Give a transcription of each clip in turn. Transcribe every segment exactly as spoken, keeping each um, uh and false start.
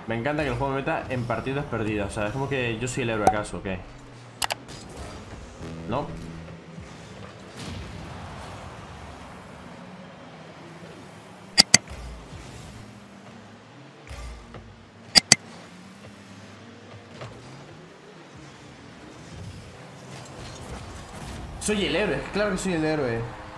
Me encanta que el juego me meta en partidas perdidas. O sea, es como que yo soy el héroe acaso, ¿o qué? ¿No? Soy el héroe, claro que soy el héroe.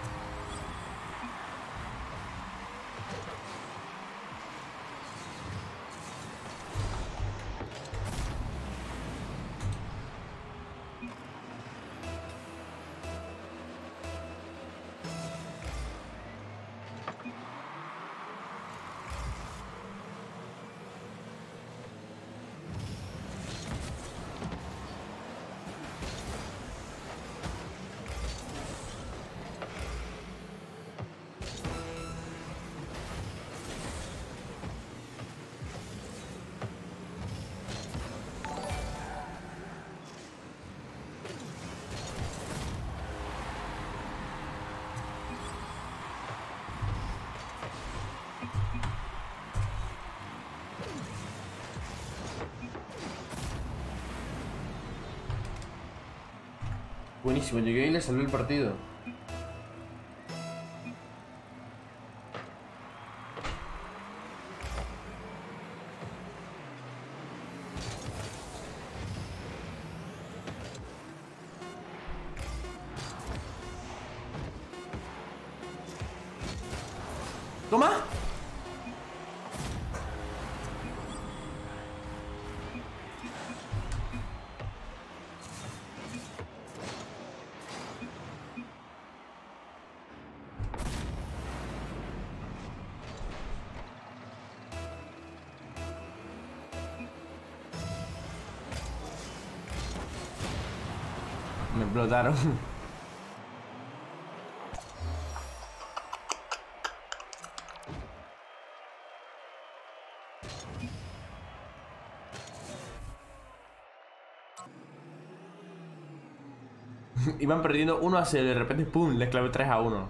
Buenísimo, llegué y le salvé el partido. ¡Toma! Me explotaron. Iban perdiendo uno a cero, de repente pum, les clavé tres a uno.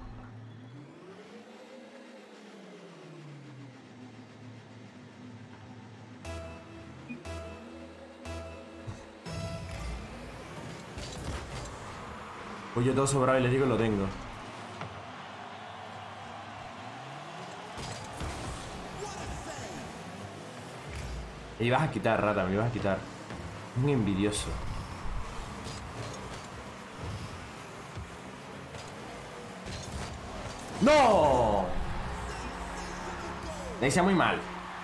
Pues yo todo sobrado y les digo lo tengo. Me ibas a quitar, rata, me ibas a quitar. Un envidioso. ¡No! Le hice muy mal.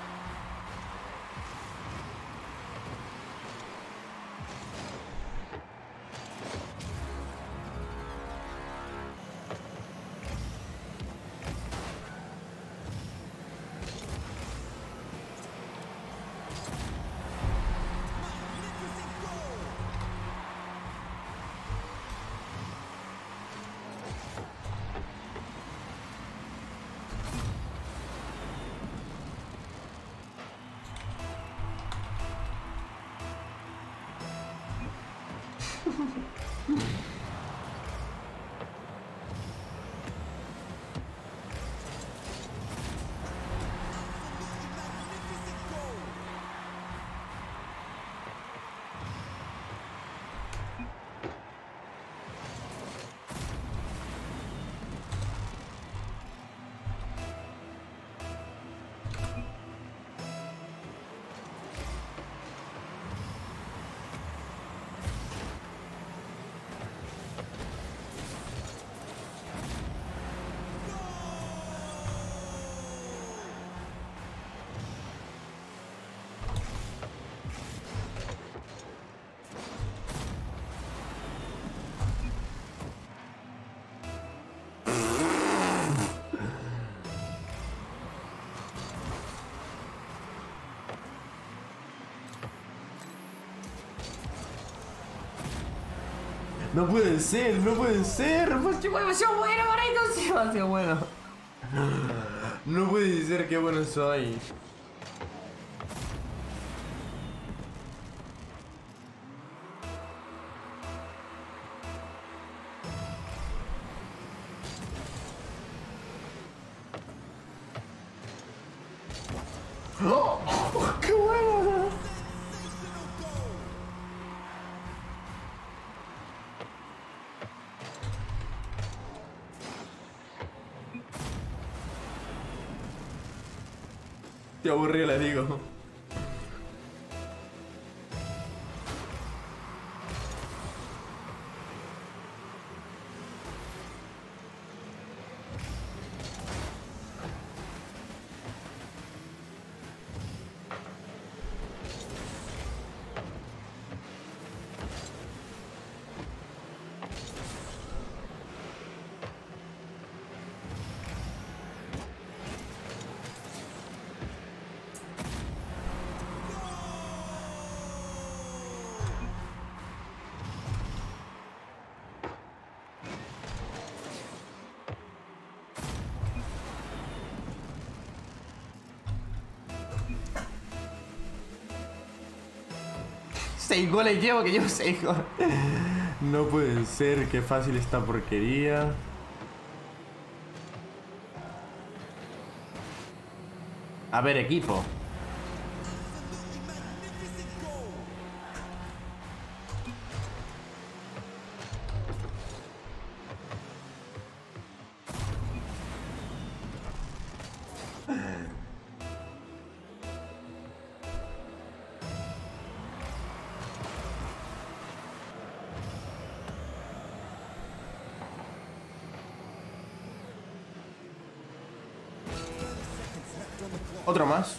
No puede ser, no puede ser. Fue demasiado bueno, marico. Demasiado bueno. No puede ser, qué bueno soy. ¡Oh! ¡Qué bueno! Te aburrió, le digo. Seis goles llevo, que llevo seis goles. No puede ser, qué fácil esta porquería. A ver, equipo. Otro más.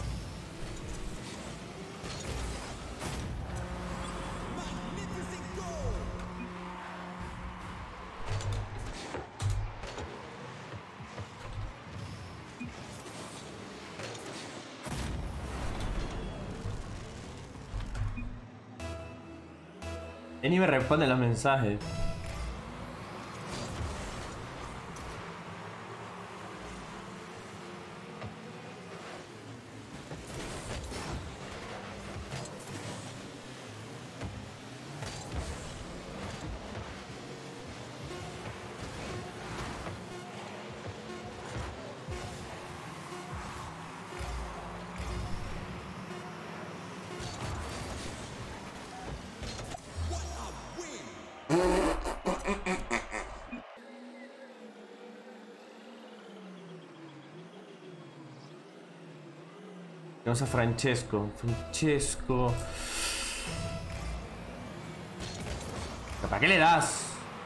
Y ni me responden los mensajes. Vamos a Francesco. Francesco. ¿Para qué le das?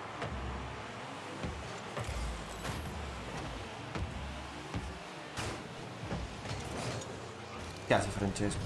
¿Qué hace Francesco?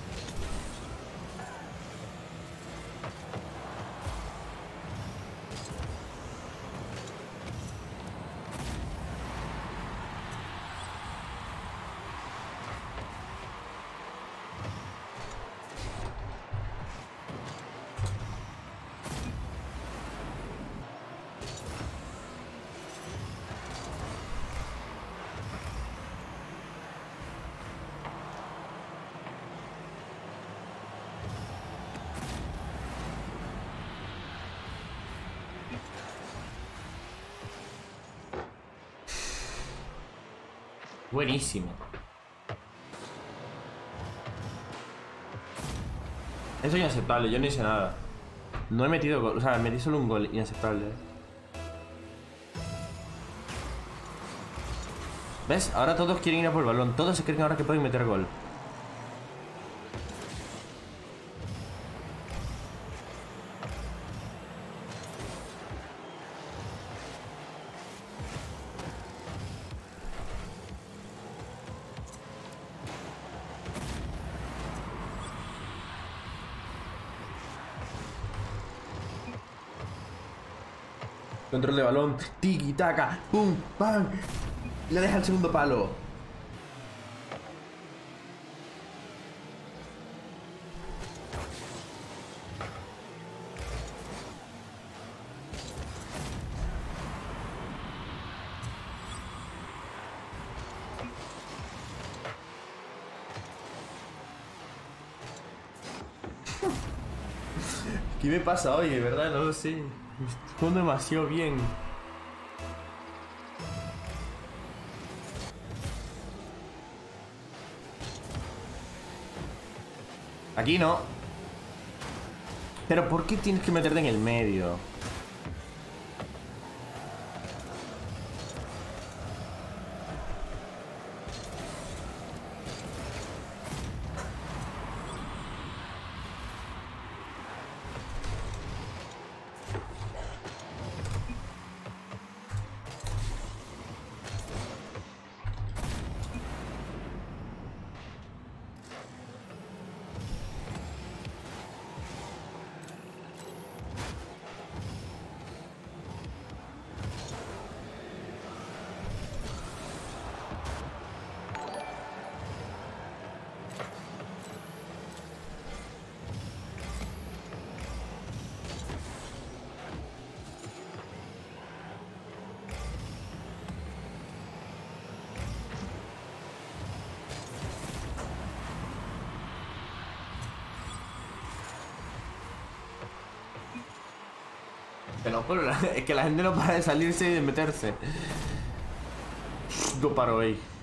Buenísimo. Eso es inaceptable, yo no hice nada. No he metido gol, o sea, metí solo un gol, inaceptable. ¿Ves? Ahora todos quieren ir a por el balón, todos se creen ahora que pueden meter gol. Control de balón, tiki taka, pum, pam. Le deja el segundo palo. ¿Qué me pasa hoy? De verdad, no lo sé. Estoy jugando demasiado bien. Aquí no. Pero ¿por qué tienes que meterte en el medio? Te lo juro, es que la gente no para de salirse y de meterse. No paro ahí.